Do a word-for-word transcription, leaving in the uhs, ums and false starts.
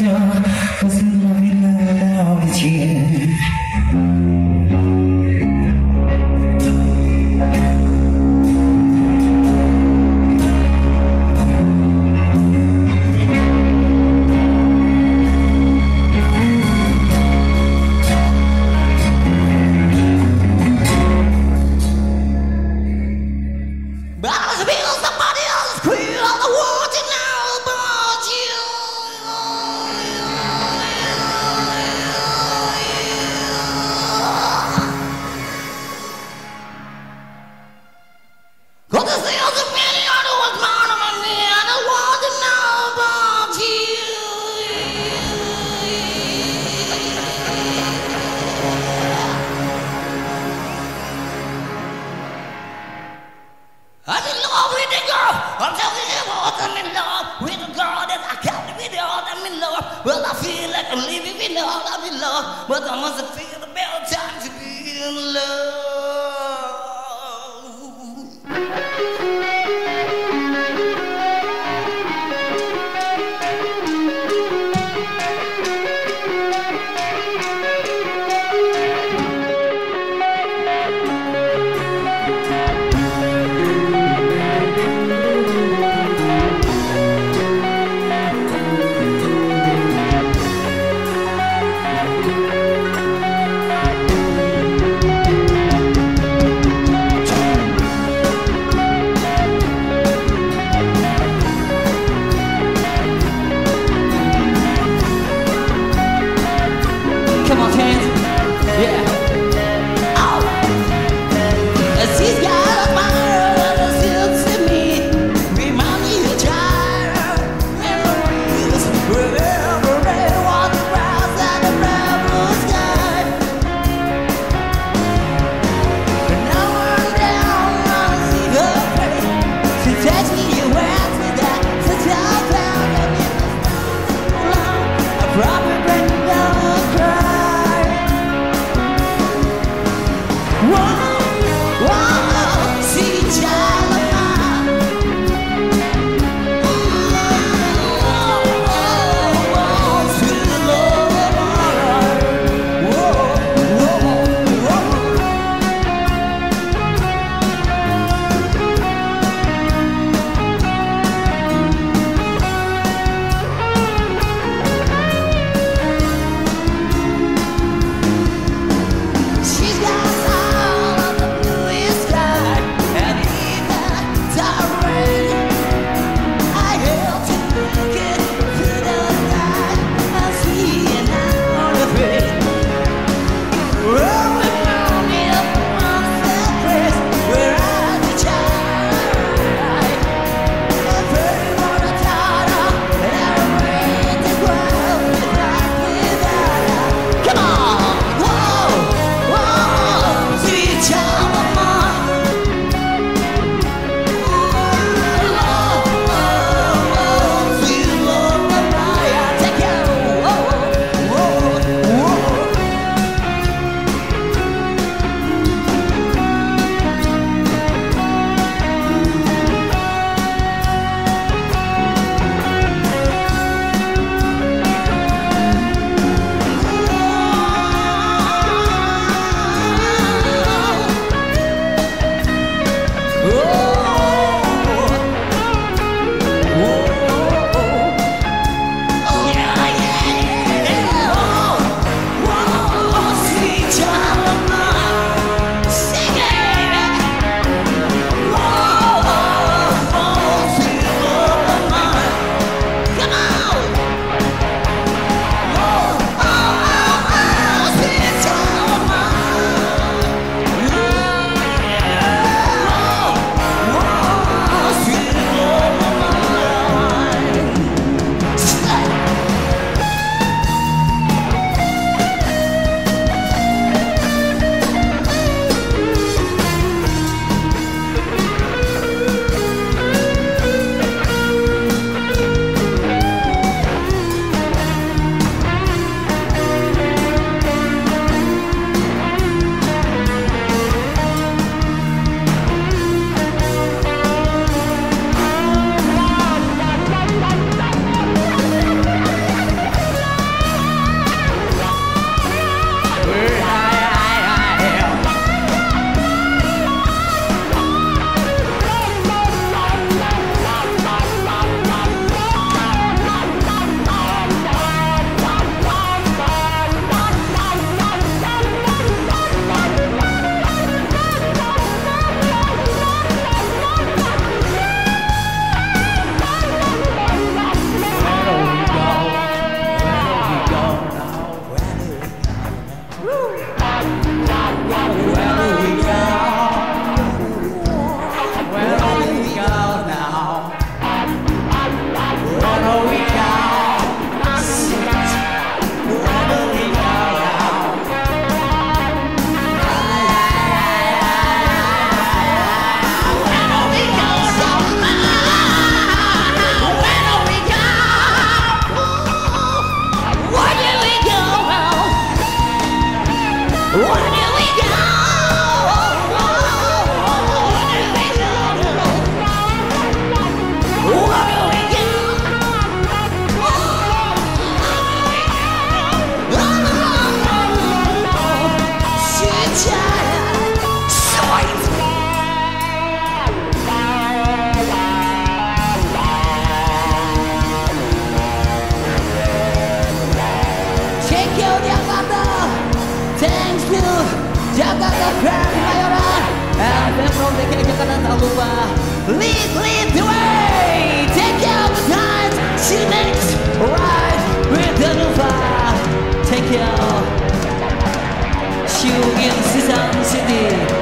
love, cause you love me now with you. I'm in love with the girl. I'm telling you what, I'm in love with the girl that I can't live without. I'm in love. Well, I feel like I'm living without. I'm in love, but I must feel the better time to be in love. Come on, hands. Yeah. Oh. These guys my still to me. Remind me of child memories. Remember they walk around at the rebel sky. But now I'm down, wanna see her face. She takes me away to that to tell down and in the long. I probably break down and cry. Jakarta Grand Mayoral. And Pemprov D K Jakarta tak lupa. Lead, lead the way. Take care of the times. She makes right with the Nova. Take care. See you in Season City.